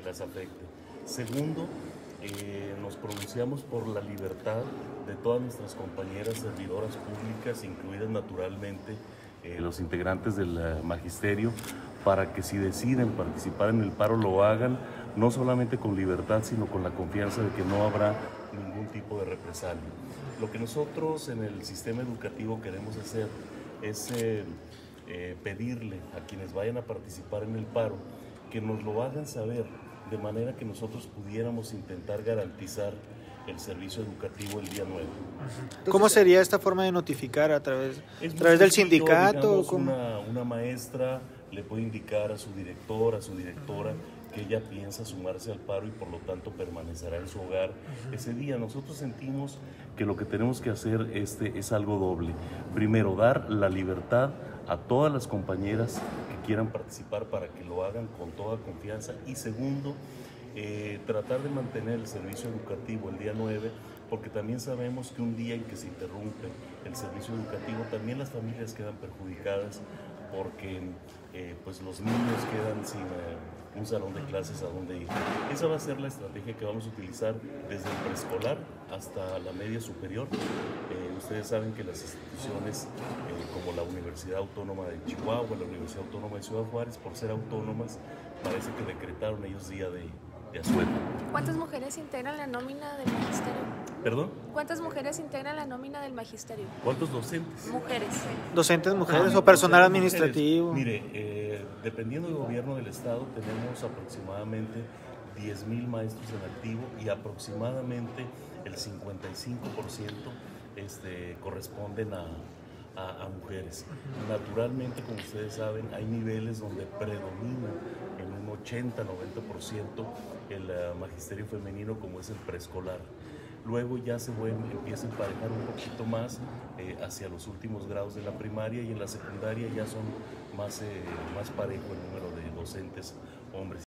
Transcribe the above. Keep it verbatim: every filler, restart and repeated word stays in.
las afecte. Segundo, eh, nos pronunciamos por la libertad de todas nuestras compañeras servidoras públicas, incluidas naturalmente eh, los integrantes del uh, magisterio, para que si deciden participar en el paro lo hagan, no solamente con libertad, sino con la confianza de que no habrá ningún tipo de represalia. Lo que nosotros en el sistema educativo queremos hacer es eh, eh, pedirle a quienes vayan a participar en el paro que nos lo hagan saber, de manera que nosotros pudiéramos intentar garantizar el servicio educativo el día nueve. Entonces, ¿cómo sería esta forma de notificar? ¿A través, a través del sindicato? Digamos, una, una maestra le puede indicar a su director, a su directora, que ella piensa sumarse al paro y por lo tanto permanecerá en su hogar uh-huh. ese día. Nosotros sentimos que lo que tenemos que hacer este, es algo doble. Primero, dar la libertad a todas las compañeras que quieran participar para que lo hagan con toda confianza. Y segundo, eh, tratar de mantener el servicio educativo el día nueve, porque también sabemos que un día en que se interrumpe el servicio educativo, también las familias quedan perjudicadas, porque eh, pues los niños quedan sin eh, un salón de clases a donde ir. Esa va a ser la estrategia que vamos a utilizar desde el preescolar hasta la media superior. Eh, ustedes saben que las instituciones eh, como la Universidad Autónoma de Chihuahua, la Universidad Autónoma de Ciudad Juárez, por ser autónomas, parece que decretaron ellos día de, de asueto. ¿Cuántas mujeres integran la nómina del magisterio? ¿Perdón? ¿Cuántas mujeres integran la nómina del magisterio? ¿Cuántos docentes? Mujeres. ¿Docentes mujeres ah, o personal administrativo? Mire, eh, dependiendo del gobierno del estado, tenemos aproximadamente diez mil maestros en activo y aproximadamente el cincuenta y cinco por ciento este, corresponden a, a, a mujeres. Naturalmente, como ustedes saben, hay niveles donde predomina en un ochenta a noventa por ciento el uh, magisterio femenino, como es el preescolar. Luego ya se vuelve, empieza a emparejar un poquito más eh, hacia los últimos grados de la primaria, y en la secundaria ya son más, eh, más parejo el número de docentes hombres.